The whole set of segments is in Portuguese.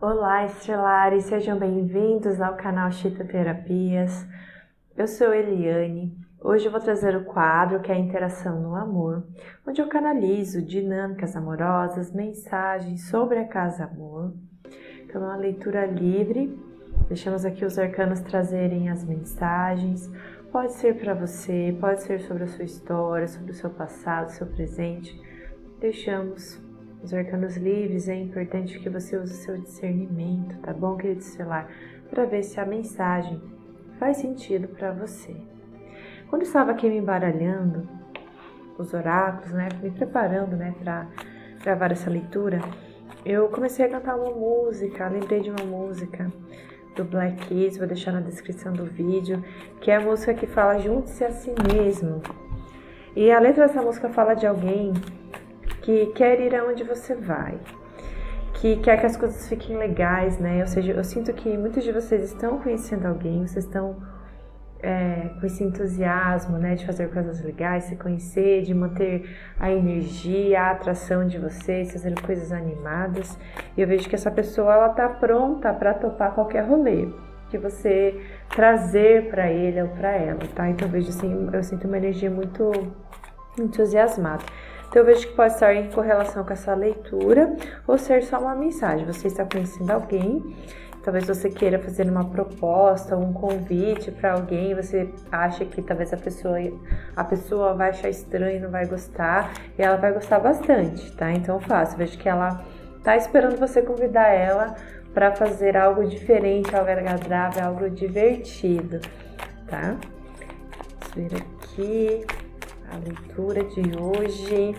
Olá, estrelares, sejam bem-vindos ao canal Chita Terapias. Eu sou Eliane. Hoje eu vou trazer o quadro que é a Interação no Amor, onde eu canalizo dinâmicas amorosas, mensagens sobre a casa amor. Então é uma leitura livre, deixamos aqui os arcanos trazerem as mensagens. Pode ser para você, pode ser sobre a sua história, sobre o seu passado, seu presente. Deixamos os arcanos livres, é importante que você use o seu discernimento, tá bom, querido estelar? Para ver se a mensagem faz sentido para você. Quando eu estava aqui me embaralhando os oráculos, me preparando, para gravar essa leitura, eu comecei a cantar uma música, lembrei de uma música do Black Keys, vou deixar na descrição do vídeo, que é a música que fala junte-se a si mesmo. E a letra dessa música fala de alguém que quer ir aonde você vai, que quer que as coisas fiquem legais, Ou seja, eu sinto que muitos de vocês estão conhecendo alguém, vocês estão com esse entusiasmo, de fazer coisas legais, se conhecer, de manter a energia, a atração de vocês, fazendo coisas animadas. E eu vejo que essa pessoa, ela tá pronta para topar qualquer rolê que você trazer para ele ou para ela, tá? Então eu vejo assim, eu sinto uma energia muito entusiasmada. Então eu vejo que pode estar em correlação com essa leitura ou ser só uma mensagem. Você está conhecendo alguém, talvez você queira fazer uma proposta, um convite para alguém, você acha que talvez a pessoa vai achar estranho, não vai gostar, e ela vai gostar bastante, tá? Então faça, eu vejo que ela tá esperando você convidar ela para fazer algo diferente, algo agradável, algo divertido, tá? Vamos ver aqui a leitura de hoje.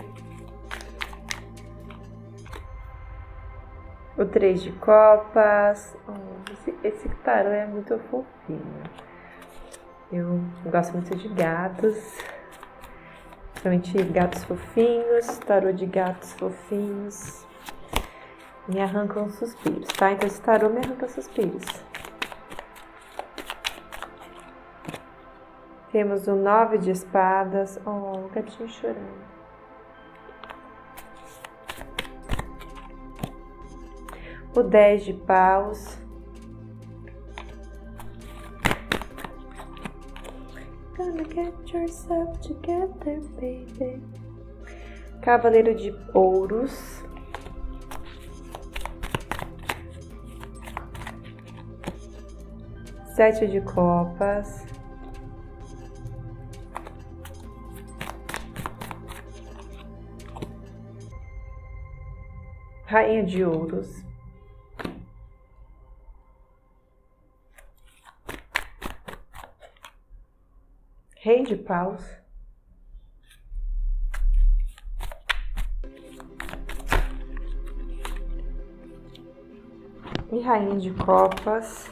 O 3 de copas. Esse tarô é muito fofinho. Eu gosto muito de gatos, principalmente gatos fofinhos, tarô de gatos fofinhos. Me arrancam suspiros, tá? Então esse tarô me arranca suspiros. Temos o 9 de espadas. O gatinho chorando. O 10 de paus. Gonna get yourself together, baby. Cavaleiro de ouros. Sete de copas. Rainha de ouros. Rei de paus. E rainha de copas.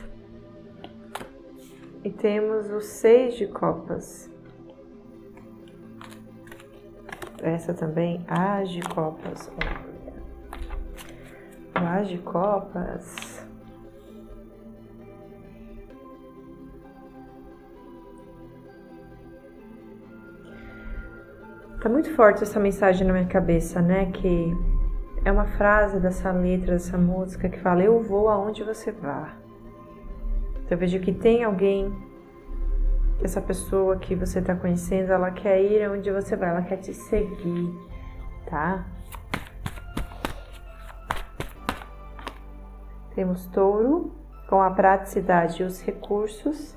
E temos o 6 de copas. Essa também, as de copas. As de copas. Tá muito forte essa mensagem na minha cabeça, Que é uma frase dessa letra, dessa música que fala: eu vou aonde você vá. Então eu vejo que tem alguém, essa pessoa que você tá conhecendo, ela quer ir aonde você vai, ela quer te seguir, tá? Temos touro, com a praticidade e os recursos.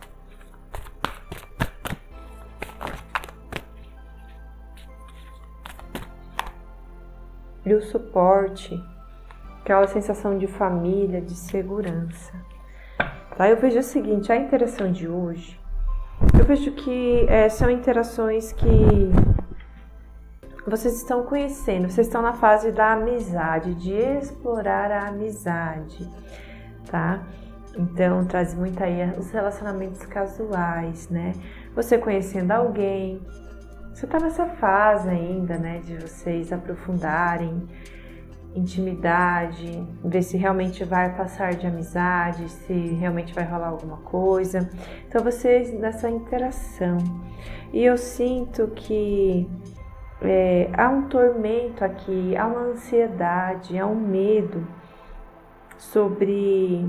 E o suporte, aquela sensação de família, de segurança. Tá? Eu vejo o seguinte, a interação de hoje, eu vejo que são interações que vocês estão conhecendo, vocês estão na fase da amizade, de explorar a amizade, tá? Então, traz muito aí os relacionamentos casuais, Você conhecendo alguém, você tá nessa fase ainda, de vocês aprofundarem intimidade, ver se realmente vai passar de amizade, se realmente vai rolar alguma coisa. Então, vocês nessa interação. E eu sinto que há um tormento aqui, há uma ansiedade, há um medo sobre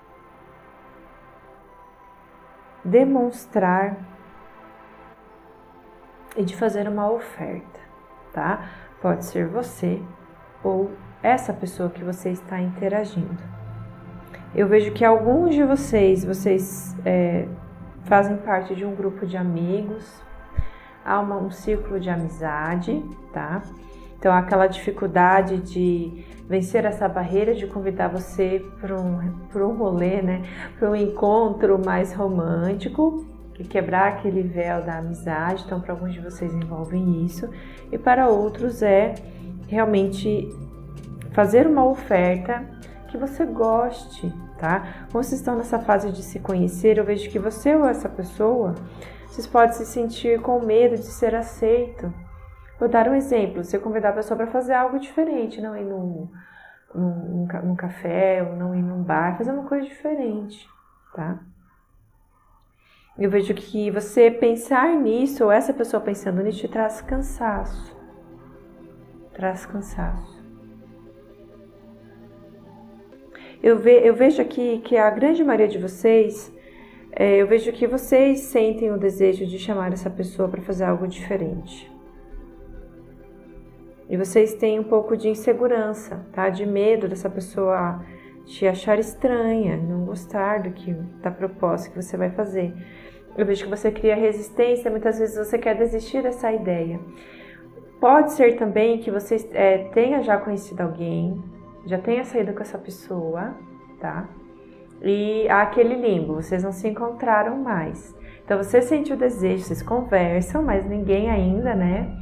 demonstrar e de fazer uma oferta, tá? Pode ser você ou essa pessoa que você está interagindo. Eu vejo que alguns de vocês fazem parte de um grupo de amigos, há um círculo de amizade, tá? Então, há aquela dificuldade de vencer essa barreira de convidar você para um rolê, né? Para um encontro mais romântico, e quebrar aquele véu da amizade. Então, para alguns de vocês envolvem isso, e para outros é realmente fazer uma oferta que você goste, tá? Como vocês estão nessa fase de se conhecer, eu vejo que você ou essa pessoa, vocês podem se sentir com medo de ser aceito. Vou dar um exemplo: você convidar a pessoa para fazer algo diferente, não ir num café, ou não ir num bar, fazer uma coisa diferente, tá? Eu vejo que você pensar nisso, ou essa pessoa pensando nisso, te traz cansaço. Traz cansaço. Eu vejo aqui que a grande maioria de vocês, eu vejo que vocês sentem o desejo de chamar essa pessoa para fazer algo diferente. E vocês têm um pouco de insegurança, tá? De medo dessa pessoa te achar estranha, não gostar da proposta que você vai fazer. Eu vejo que você cria resistência, muitas vezes você quer desistir dessa ideia. Pode ser também que você tenha já conhecido alguém, já tenha saído com essa pessoa, tá? E há aquele limbo, vocês não se encontraram mais. Então você sente o desejo, vocês conversam, mas ninguém ainda, né,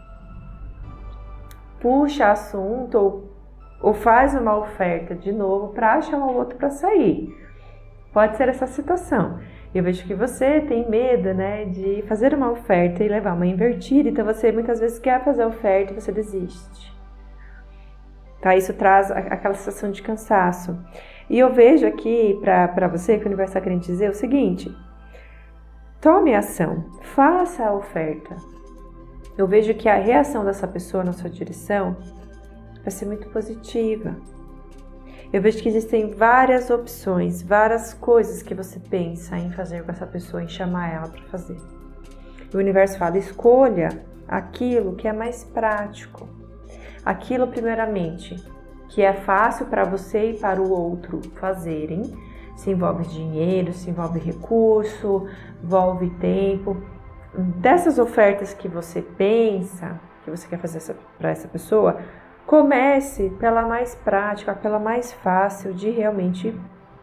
puxa assunto ou faz uma oferta de novo para chamar o outro para sair. Pode ser essa situação. Eu vejo que você tem medo, né, de fazer uma oferta e levar uma invertida, então você muitas vezes quer fazer a oferta e você desiste. Tá? Isso traz aquela sensação de cansaço. E eu vejo aqui para você que o universo está querendo dizer o seguinte: tome ação, faça a oferta. Eu vejo que a reação dessa pessoa na sua direção vai ser muito positiva. Eu vejo que existem várias opções, várias coisas que você pensa em fazer com essa pessoa, em chamar ela para fazer. O universo fala: escolha aquilo que é mais prático. Aquilo, primeiramente, que é fácil para você e para o outro fazerem. Se envolve dinheiro, se envolve recurso, envolve tempo. Dessas ofertas que você pensa, que você quer fazer para essa pessoa, comece pela mais prática, pela mais fácil de realmente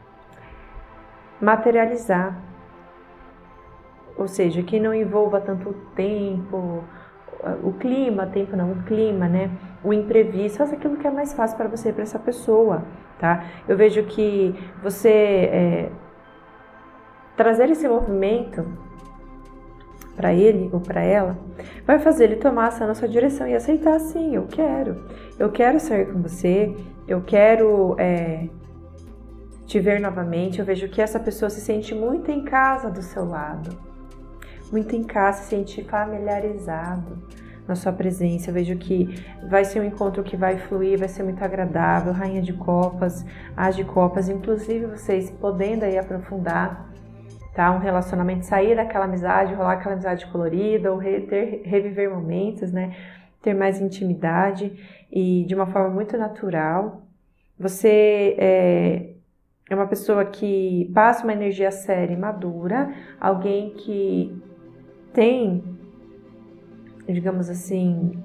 materializar. Ou seja, que não envolva tanto tempo, o clima, né? O imprevisto, faz aquilo que é mais fácil para você e para essa pessoa, tá? Eu vejo que você trazer esse movimento para ele ou para ela vai fazer ele tomar ação na sua direção e aceitar: sim, eu quero sair com você, eu quero te ver novamente. Eu vejo que essa pessoa se sente muito em casa do seu lado, muito em casa, se sente familiarizado na sua presença. Eu vejo que vai ser um encontro que vai fluir, vai ser muito agradável. Rainha de Copas, As de Copas, inclusive vocês podendo aí aprofundar, tá? Um relacionamento, sair daquela amizade, rolar aquela amizade colorida, ou reviver momentos, né? Ter mais intimidade e de uma forma muito natural. Você é uma pessoa que passa uma energia séria e madura, alguém que tem, digamos assim,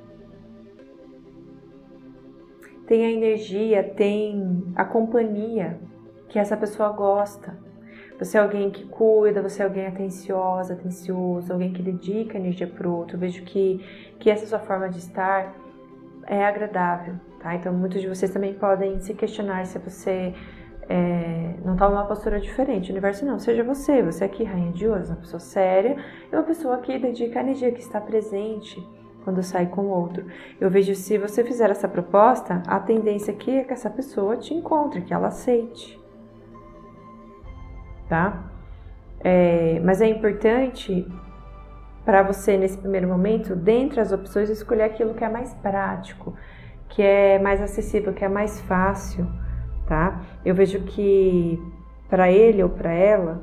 tem a energia, tem a companhia que essa pessoa gosta. Você é alguém que cuida, você é alguém atencioso, alguém que dedica energia para o outro. Eu vejo que essa sua forma de estar é agradável, tá? Então, muitos de vocês também podem se questionar se você não está numa postura diferente. O universo não, seja você aqui, Rainha de Ouros, uma pessoa séria, é uma pessoa que dedica a energia, que está presente quando sai com o outro. Eu vejo, se você fizer essa proposta, a tendência aqui é que essa pessoa te encontre, que ela aceite. Tá? Mas é importante para você, nesse primeiro momento, dentre as opções, escolher aquilo que é mais prático, que é mais acessível, que é mais fácil, tá? Eu vejo que para ele ou para ela,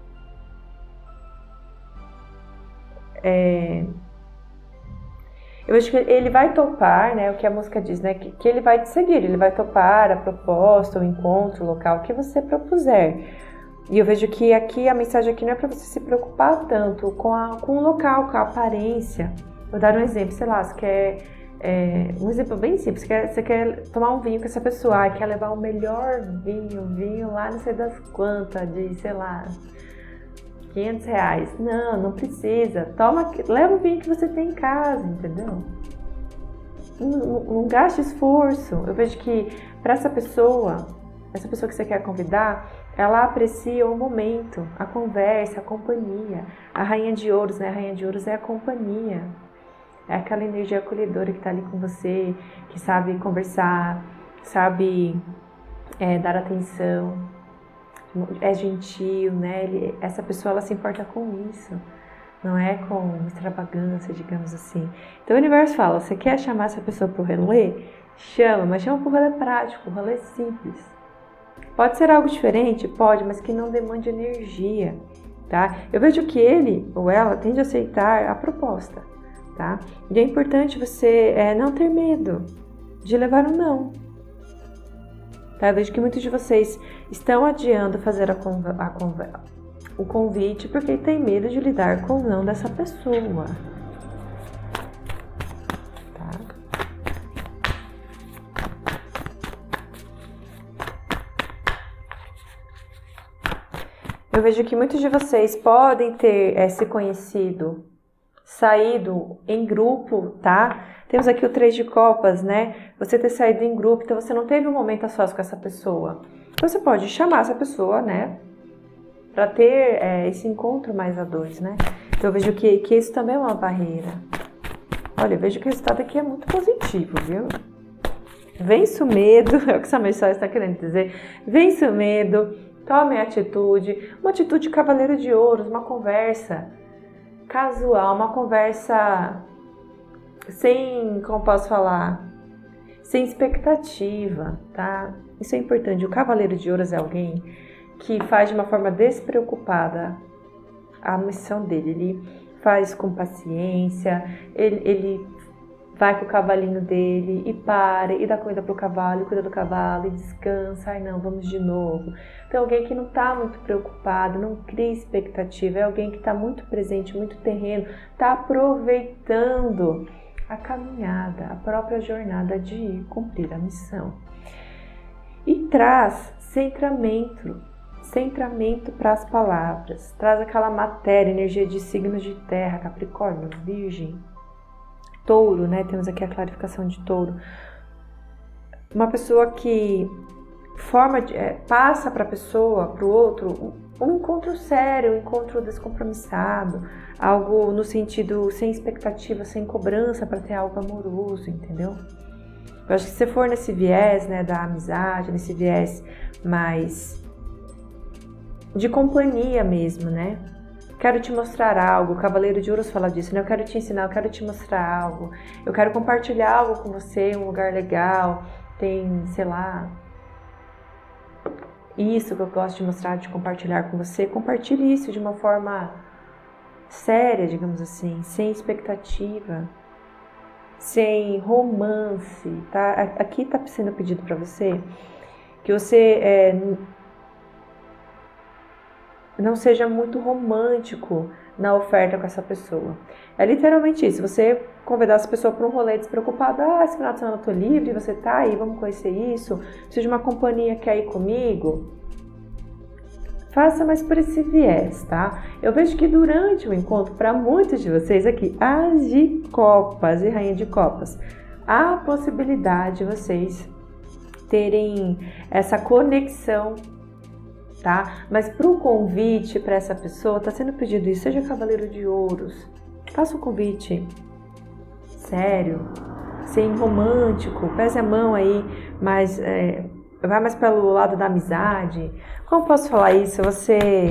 eu vejo que ele vai topar, né? O que a música diz, né? Que ele vai te seguir, ele vai topar a proposta, o encontro, o local que você propuser. E eu vejo que aqui a mensagem aqui não é para você se preocupar tanto com o local, com a aparência. Vou dar um exemplo, sei lá, você quer um exemplo bem simples, você quer tomar um vinho com essa pessoa, quer levar o melhor vinho lá não sei das quantas, de sei lá, R$500. Não precisa. Leva o vinho que você tem em casa, entendeu? Não gaste esforço. Eu vejo que para essa pessoa que você quer convidar, ela aprecia o momento, a conversa, a companhia. A Rainha de Ouros, né? A Rainha de Ouros é a companhia. É aquela energia acolhedora que está ali com você, que sabe conversar, sabe dar atenção, é gentil, né? Essa pessoa, ela se importa com isso, não é com extravagância, digamos assim. Então o universo fala, você quer chamar essa pessoa para o rolê? Chama, mas chama para o rolê prático, o rolê simples. Pode ser algo diferente? Pode, mas que não demande energia, tá? Eu vejo que ele ou ela tende a aceitar a proposta, tá? E é importante você não ter medo de levar um não. Tá? Eu vejo que muitos de vocês estão adiando fazer o convite porque tem medo de lidar com o não dessa pessoa. Eu vejo que muitos de vocês podem ter se conhecido, saído em grupo, tá? Temos aqui o 3 de copas, né? Você ter saído em grupo, então você não teve um momento a sós com essa pessoa. Então você pode chamar essa pessoa, né? Pra ter esse encontro mais a dois, né? Então eu vejo que isso também é uma barreira. Olha, eu vejo que o resultado aqui é muito positivo, viu? Vence o medo, é o que essa mensagem está querendo dizer. Vence o medo. Tome atitude, uma atitude cavaleiro de ouros, uma conversa casual, uma conversa sem, como posso falar, sem expectativa, tá? Isso é importante. O cavaleiro de ouros é alguém que faz de uma forma despreocupada a missão dele. Ele faz com paciência, ele vai com o cavalinho dele e para, e dá comida pro cavalo, e cuida do cavalo, e descansa, ai não, vamos de novo. Então alguém que não está muito preocupado, não cria expectativa, é alguém que está muito presente, muito terreno, está aproveitando a caminhada, a própria jornada de ir cumprir a missão. E traz centramento para as palavras, traz aquela matéria, energia de signos de terra, Capricórnio, Virgem, Touro, né? Temos aqui a clarificação de Touro. Uma pessoa que passa para a pessoa, para o outro, um encontro sério, um encontro descompromissado, algo no sentido sem expectativa, sem cobrança para ter algo amoroso, entendeu? Eu acho que se for nesse viés, né, da amizade, nesse viés mais de companhia mesmo, né? Quero te mostrar algo, o Cavaleiro de Ouros fala disso, né? Eu quero te ensinar, eu quero te mostrar algo, eu quero compartilhar algo com você, um lugar legal, tem, sei lá, isso que eu gosto de mostrar, de compartilhar com você. Compartilhe isso de uma forma séria, digamos assim, sem expectativa, sem romance, tá? Aqui tá sendo pedido para você que você não seja muito romântico na oferta com essa pessoa. É literalmente isso. Você convidar essa pessoa para um rolê despreocupado. Esse final de semana eu tô livre, você tá aí, vamos conhecer isso. Preciso de uma companhia, quer ir comigo? Faça mais por esse viés, tá? Eu vejo que durante o encontro, para muitos de vocês aqui, as de copas e rainha de copas, há a possibilidade de vocês terem essa conexão, tá? Mas para o convite para essa pessoa, tá sendo pedido isso, seja Cavaleiro de Ouros, faça um convite sério, sem romântico, pese a mão aí, mas vai mais pelo lado da amizade. Como posso falar isso? Você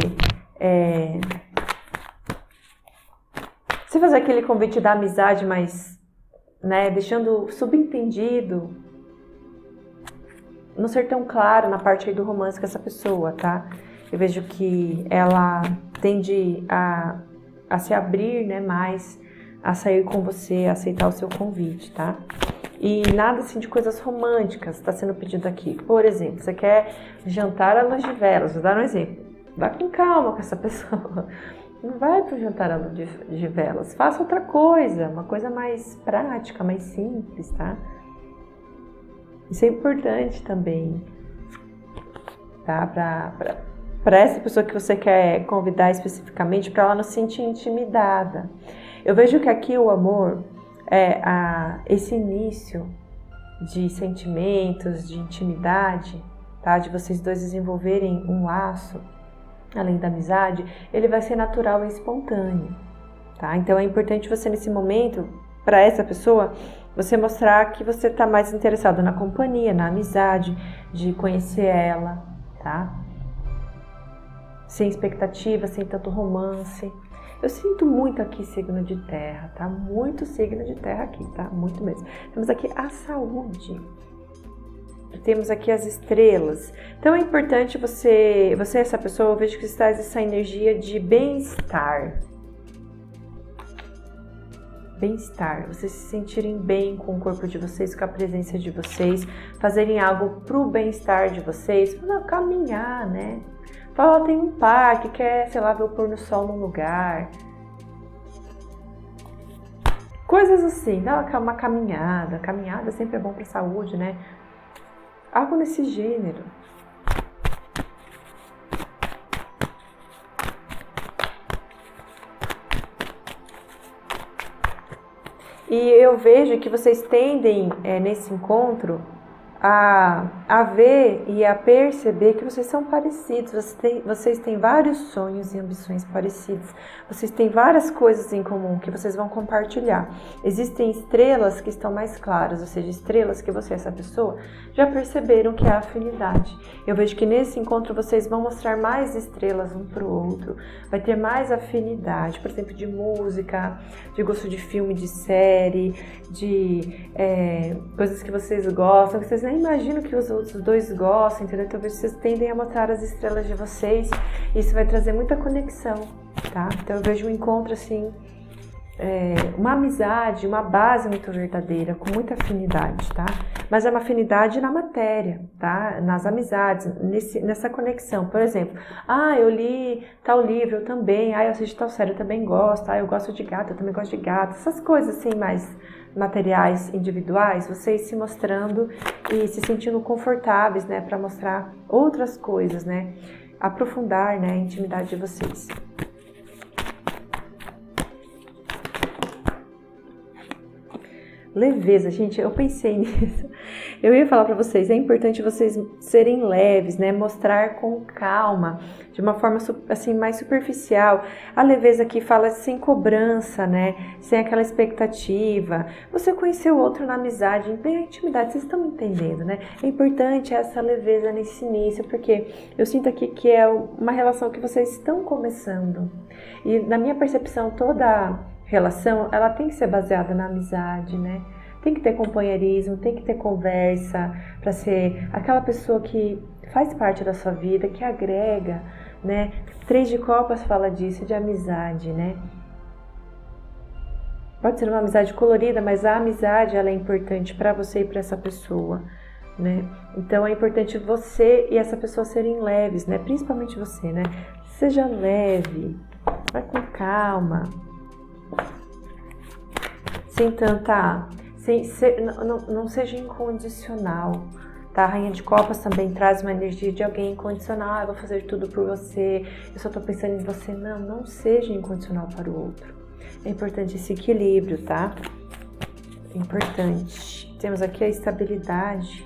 fazer aquele convite da amizade, mas, né, deixando subentendido não ser tão claro na parte aí do romance com essa pessoa, tá? Eu vejo que ela tende a se abrir, né, mais, a sair com você, a aceitar o seu convite, tá? E nada assim de coisas românticas está sendo pedido aqui. Por exemplo, você quer jantar à luz de velas, vou dar um exemplo. Vá com calma com essa pessoa. Não vai para o jantar à luz de velas. Faça outra coisa, uma coisa mais prática, mais simples, tá? Isso é importante também, tá? Para essa pessoa que você quer convidar especificamente, para ela não se sentir intimidada. Eu vejo que aqui o amor é esse início de sentimentos, de intimidade, tá? De vocês dois desenvolverem um laço, além da amizade, ele vai ser natural e espontâneo, tá? Então é importante você nesse momento, para essa pessoa, você mostrar que você está mais interessado na companhia, na amizade, de conhecer ela, tá? Sem expectativa, sem tanto romance. Eu sinto muito aqui signo de terra, tá? Muito signo de terra aqui, tá? Muito mesmo. Temos aqui a saúde. Temos aqui as estrelas. Então é importante você essa pessoa, eu vejo que você traz essa energia de bem-estar. Bem-estar, vocês se sentirem bem com o corpo de vocês, com a presença de vocês, fazerem algo pro bem-estar de vocês, para caminhar, né? Fala, tem um parque, quer, sei lá, ver o pôr do sol num lugar. Coisas assim, dá uma caminhada. Caminhada sempre é bom para a saúde, né? Algo nesse gênero. E eu vejo que vocês tendem, nesse encontro, a ver e a perceber que vocês são parecidos, vocês têm vários sonhos e ambições parecidos, vocês têm várias coisas em comum que vocês vão compartilhar. Existem estrelas que estão mais claras, ou seja, estrelas que você e essa pessoa já perceberam que há afinidade. Eu vejo que nesse encontro vocês vão mostrar mais estrelas um para o outro, vai ter mais afinidade, por exemplo, de música, de gosto de filme, de série, de coisas que vocês gostam, que vocês nem imaginam que os outros dois gostam, entendeu? Então vocês tendem a mostrar as estrelas de vocês, e isso vai trazer muita conexão, tá? Então eu vejo um encontro assim, uma amizade, uma base muito verdadeira, com muita afinidade, tá? Mas é uma afinidade na matéria, tá? Nas amizades, nessa conexão. Por exemplo, eu li tal livro, eu também, eu assisti tal série, eu também gosto, eu gosto de gato, eu também gosto de gato. Essas coisas assim mais materiais, individuais, vocês se mostrando e se sentindo confortáveis, né? Para mostrar outras coisas, né? Aprofundar, né, a intimidade de vocês. Leveza, gente, eu pensei nisso. Eu ia falar para vocês, é importante vocês serem leves, né? Mostrar com calma, de uma forma assim mais superficial. A leveza aqui fala sem cobrança, né? Sem aquela expectativa. Você conheceu o outro na amizade, tem a intimidade, vocês estão me entendendo, né? É importante essa leveza nesse início, porque eu sinto aqui que é uma relação que vocês estão começando. E na minha percepção, toda relação, ela tem que ser baseada na amizade, né? Tem que ter companheirismo, tem que ter conversa, para ser aquela pessoa que faz parte da sua vida, que agrega, né? 3 de Copas fala disso, de amizade, né? Pode ser uma amizade colorida, mas a amizade, ela é importante para você e para essa pessoa, né? Então é importante você e essa pessoa serem leves, né? Principalmente você, né? Seja leve, vai com calma, sem tanta, não seja incondicional, tá? A Rainha de Copas também traz uma energia de alguém incondicional, eu vou fazer tudo por você, eu só tô pensando em você. Não seja incondicional para o outro. É importante esse equilíbrio, tá? É importante. Temos aqui a estabilidade.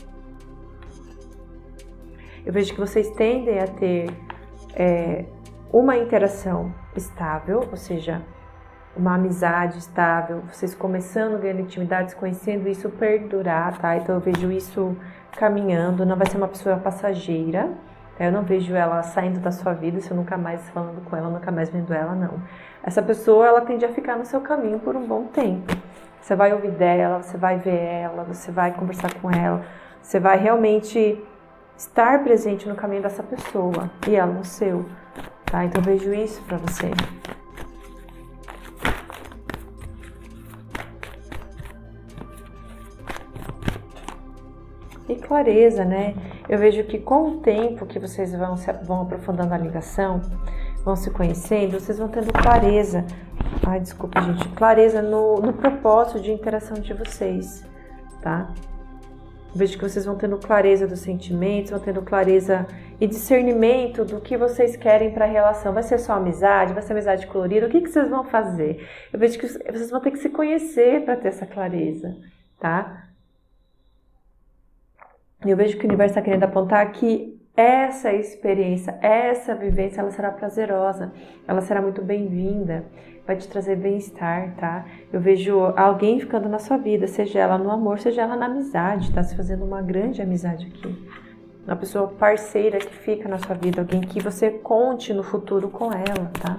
Eu vejo que vocês tendem a ter uma interação estável, ou seja, uma amizade estável, vocês começando, ganhando intimidades, conhecendo isso perdurar, tá? Então eu vejo isso caminhando, não vai ser uma pessoa passageira, tá? Eu não vejo ela saindo da sua vida, se eu nunca mais falando com ela, nunca mais vendo ela, não. Essa pessoa, ela tende a ficar no seu caminho por um bom tempo. Você vai ouvir dela, você vai ver ela, você vai conversar com ela, Você vai realmente estar presente no caminho dessa pessoa e ela no seu, tá? Então eu vejo isso pra você. E clareza, né? Eu vejo que com o tempo que vocês vão aprofundando a ligação, vão se conhecendo, vocês vão tendo clareza. Ai, desculpa, gente. Clareza no propósito de interação de vocês, tá? Eu vejo que vocês vão tendo clareza dos sentimentos, vão tendo clareza e discernimento do que vocês querem para a relação. Vai ser só amizade? Vai ser amizade colorida? O que vocês vão fazer? Eu vejo que vocês vão ter que se conhecer para ter essa clareza, tá? Eu vejo que o universo está querendo apontar que essa experiência, essa vivência, ela será prazerosa, ela será muito bem-vinda, vai te trazer bem-estar, tá? Eu vejo alguém ficando na sua vida, seja ela no amor, seja ela na amizade, tá se fazendo uma grande amizade aqui. Uma pessoa parceira que fica na sua vida, alguém que você conte no futuro com ela, tá?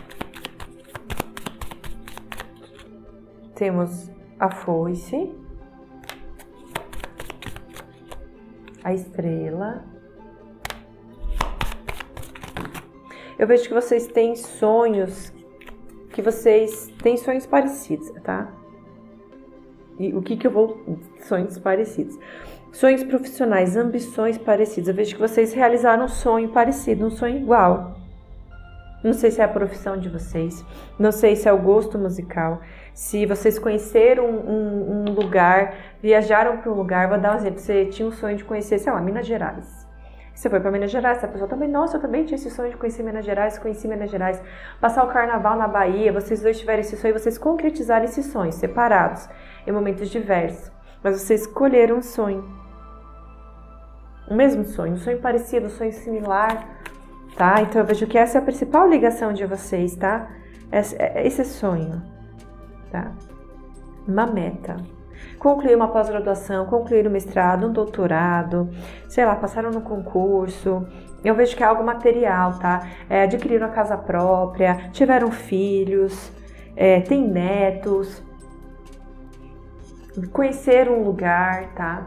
Temos a foice, a estrela. Eu vejo que vocês têm sonhos, parecidos, tá? E o que eu vou... Sonhos parecidos. Sonhos profissionais, ambições parecidas. Eu vejo que vocês realizaram um sonho parecido, um sonho igual. Não sei se é a profissão de vocês, não sei se é o gosto musical, se vocês conheceram um lugar, viajaram para um lugar. Vou dar um exemplo, você tinha um sonho de conhecer, sei lá, Minas Gerais. Você foi para Minas Gerais, essa pessoa também, nossa, eu também tinha esse sonho de conhecer Minas Gerais, conheci Minas Gerais. Passar o carnaval na Bahia, vocês dois tiveram esse sonho, vocês concretizaram esses sonhos, separados, em momentos diversos. Mas vocês escolheram um sonho. O mesmo sonho, um sonho parecido, um sonho similar, tá? Então eu vejo que essa é a principal ligação de vocês, tá? Esse sonho, tá? Uma meta. Concluir uma pós-graduação, concluir um mestrado, um doutorado, sei lá, passaram no concurso. Eu vejo que é algo material, tá? Adquiriram a casa própria, tiveram filhos, têm netos, conheceram um lugar, tá?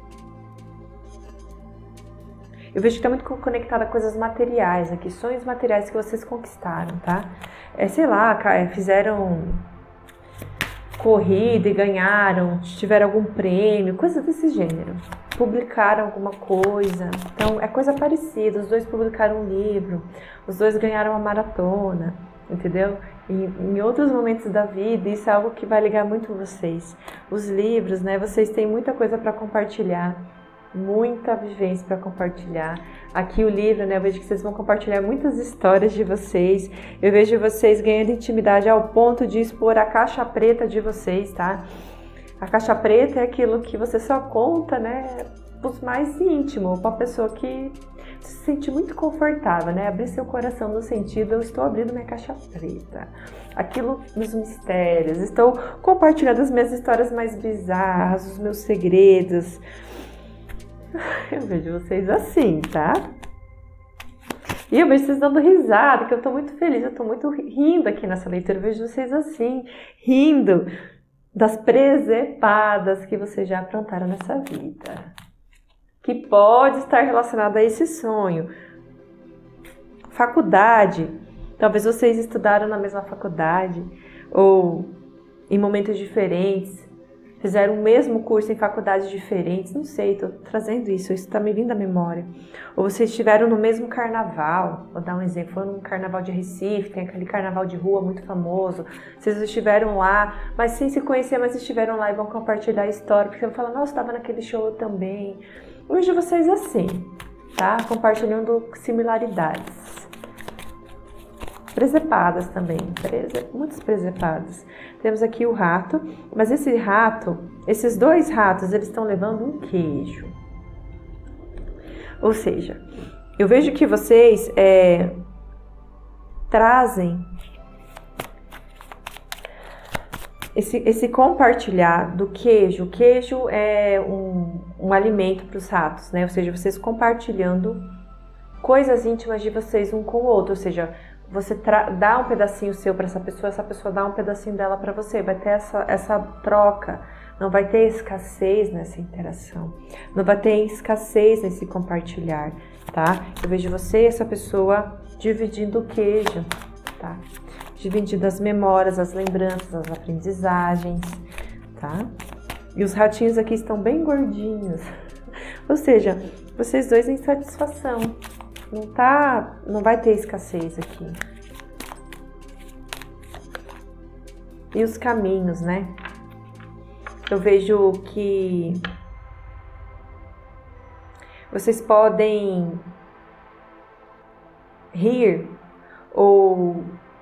Eu vejo que está muito conectado a coisas materiais aqui, sonhos materiais que vocês conquistaram, tá? Sei lá, fizeram corrida e ganharam, tiveram algum prêmio, coisa desse gênero. Publicaram alguma coisa, então é coisa parecida. Os dois publicaram um livro, os dois ganharam uma maratona, entendeu? E em outros momentos da vida, isso é algo que vai ligar muito vocês. Os livros, né? Vocês têm muita coisa para compartilhar, muita vivência para compartilhar. Aqui o livro, né? Eu vejo que vocês vão compartilhar muitas histórias de vocês. Eu vejo vocês ganhando intimidade ao ponto de expor a caixa preta de vocês, tá? A caixa preta é aquilo que você só conta, né, os mais íntimos, para a pessoa que se sente muito confortável, né? Abrir seu coração no sentido, eu estou abrindo minha caixa preta. Aquilo nos mistérios, estou compartilhando as minhas histórias mais bizarras, os meus segredos. Eu vejo vocês assim, tá? E eu vejo vocês dando risada, que eu tô muito feliz, eu tô muito rindo aqui nessa leitura. Eu vejo vocês assim, rindo das presepadas que vocês já aprontaram nessa vida. Que pode estar relacionada a esse sonho. Faculdade. Talvez vocês estudaram na mesma faculdade ou em momentos diferentes. Fizeram o mesmo curso em faculdades diferentes, não sei, estou trazendo isso está me vindo à memória. Ou vocês estiveram no mesmo carnaval, vou dar um exemplo, foi no carnaval de Recife, tem aquele carnaval de rua muito famoso, vocês estiveram lá, mas sem se conhecer, mas estiveram lá e vão compartilhar a história, porque você vai falar, nossa, estava naquele show também. Hoje vocês assim, tá? Compartilhando similaridades. Presepadas também, muitas presepadas. Temos aqui o rato, mas esses dois ratos, eles estão levando um queijo. Ou seja, eu vejo que vocês trazem esse compartilhar do queijo. O queijo é um alimento para os ratos, né? Ou seja, vocês compartilhando coisas íntimas de vocês um com o outro, ou seja, você dá um pedacinho seu para essa pessoa dá um pedacinho dela para você, vai ter essa troca, não vai ter escassez nessa interação, não vai ter escassez nesse compartilhar, tá? Eu vejo você e essa pessoa dividindo o queijo, tá? Dividindo as memórias, as lembranças, as aprendizagens, tá? E os ratinhos aqui estão bem gordinhos, ou seja, vocês dois em satisfação, não vai ter escassez aqui. E os caminhos, né? Eu vejo que vocês podem rir ou,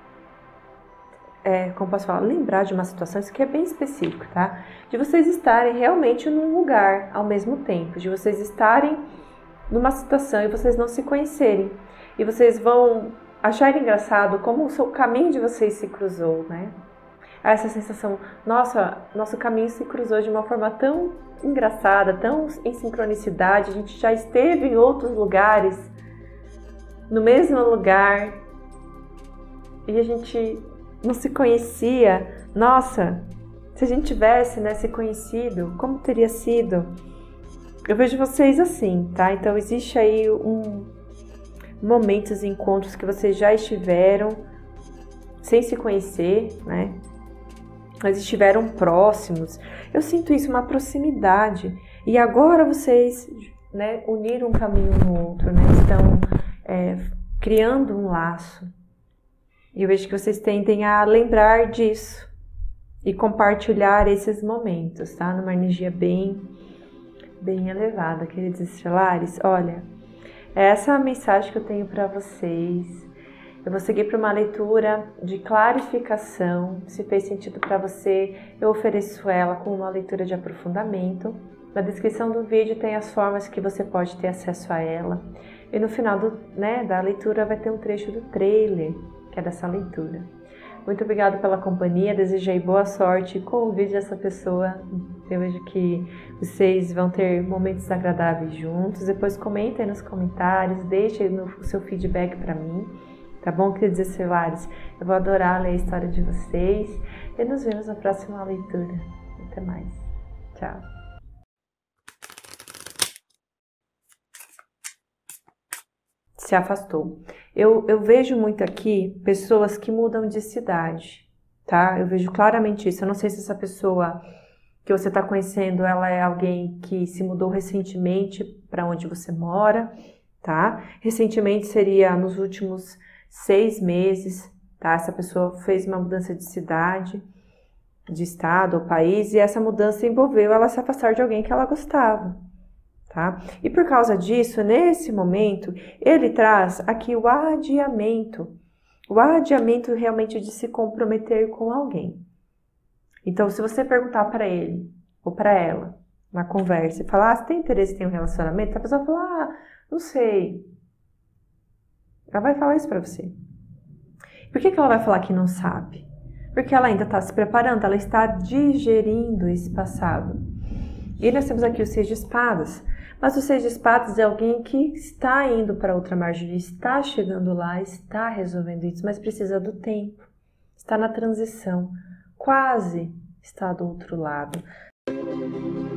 como posso falar, lembrar de uma situação, isso aqui é bem específico, tá? De vocês estarem realmente num lugar ao mesmo tempo, de vocês estarem numa situação e vocês não se conhecerem. E vocês vão achar engraçado como o caminho de vocês se cruzou, né? Essa sensação, nossa, nosso caminho se cruzou de uma forma tão engraçada, tão em sincronicidade, a gente já esteve em outros lugares, no mesmo lugar, e a gente não se conhecia. Nossa, se a gente tivesse, né, se conhecido, como teria sido? Eu vejo vocês assim, tá? Então existe aí momentos, encontros que vocês já estiveram sem se conhecer, né? Mas estiveram próximos. Eu sinto isso, uma proximidade. E agora vocês, né, uniram um caminho no outro, né? Estão criando um laço. E eu vejo que vocês tendem a lembrar disso e compartilhar esses momentos, tá? Numa energia bem elevada, queridos estelares. Olha, essa é a mensagem que eu tenho para vocês. Eu vou seguir para uma leitura de clarificação. Se fez sentido para você, eu ofereço ela como uma leitura de aprofundamento. Na descrição do vídeo tem as formas que você pode ter acesso a ela. E no final da leitura vai ter um trecho do trailer, que é dessa leitura. Muito obrigada pela companhia, desejei boa sorte com o vídeo dessa pessoa. Eu vejo que vocês vão ter momentos agradáveis juntos. Depois comentem nos comentários, deixem o seu feedback para mim. Tá bom, queridos estelares? Eu vou adorar ler a história de vocês e nos vemos na próxima leitura. Até mais. Tchau. Se afastou. Eu vejo muito aqui pessoas que mudam de cidade, tá? Eu vejo claramente isso. Eu não sei se essa pessoa que você está conhecendo, ela é alguém que se mudou recentemente para onde você mora, tá? Recentemente seria nos últimos 6 meses, tá? Essa pessoa fez uma mudança de cidade, de estado ou país, e essa mudança envolveu ela se afastar de alguém que ela gostava, tá? E por causa disso, nesse momento, ele traz aqui o adiamento realmente de se comprometer com alguém. Então, se você perguntar para ele ou para ela na conversa e falar, você tem interesse em um relacionamento? A pessoa fala, não sei. Ela vai falar isso para você. Por que ela vai falar que não sabe? Porque ela ainda está se preparando, ela está digerindo esse passado. E nós temos aqui o 6 de espadas. Mas o 6 de espadas é alguém que está indo para outra margem, está chegando lá, está resolvendo isso, mas precisa do tempo. Está na transição, quase está do outro lado.